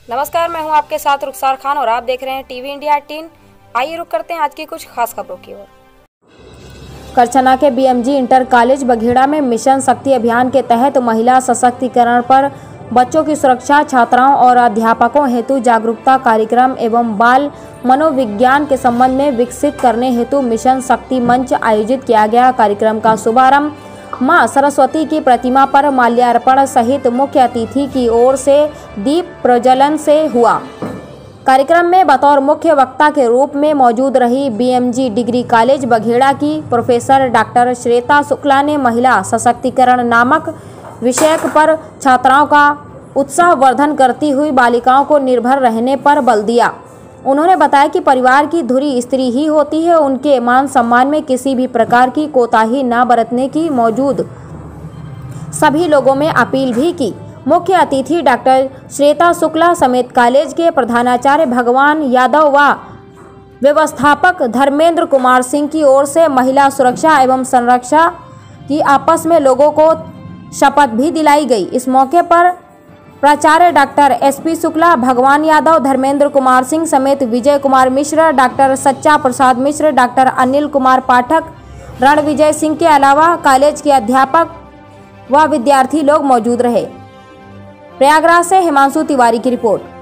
नमस्कार, मैं हूं आपके साथ रुखसार खान और आप देख रहे हैं टीवी इंडिया 18। आइए रुक करते हैं आज की कुछ खास खबरों की ओर। करछना के बीएमजी इंटर कॉलेज बघेड़ा में मिशन शक्ति अभियान के तहत महिला सशक्तिकरण पर बच्चों की सुरक्षा, छात्राओं और अध्यापकों हेतु जागरूकता कार्यक्रम एवं बाल मनोविज्ञान के संबंध में विकसित करने हेतु मिशन शक्ति मंच आयोजित किया गया। कार्यक्रम का शुभारंभ मां सरस्वती की प्रतिमा पर माल्यार्पण सहित मुख्य अतिथि की ओर से दीप प्रज्वलन से हुआ। कार्यक्रम में बतौर मुख्य वक्ता के रूप में मौजूद रही बीएमजी डिग्री कॉलेज बघेड़ा की प्रोफेसर डॉक्टर श्वेता शुक्ला ने महिला सशक्तिकरण नामक विषय पर छात्राओं का उत्साहवर्धन करती हुई बालिकाओं को निर्भर रहने पर बल दिया। उन्होंने बताया कि परिवार की धुरी स्त्री ही होती है, उनके मान सम्मान में किसी भी प्रकार की कोताही न बरतने की मौजूद सभी लोगों में अपील भी की। मुख्य अतिथि डॉक्टर श्वेता शुक्ला समेत कॉलेज के प्रधानाचार्य भगवान यादव व व्यवस्थापक धर्मेंद्र कुमार सिंह की ओर से महिला सुरक्षा एवं संरक्षा की आपस में लोगों को शपथ भी दिलाई गई। इस मौके पर प्राचार्य डॉक्टर एसपी शुक्ला, भगवान यादव, धर्मेंद्र कुमार सिंह समेत विजय कुमार मिश्र, डॉक्टर सच्चा प्रसाद मिश्र, डॉक्टर अनिल कुमार पाठक, रणविजय सिंह के अलावा कॉलेज के अध्यापक व विद्यार्थी लोग मौजूद रहे। प्रयागराज से हिमांशु तिवारी की रिपोर्ट।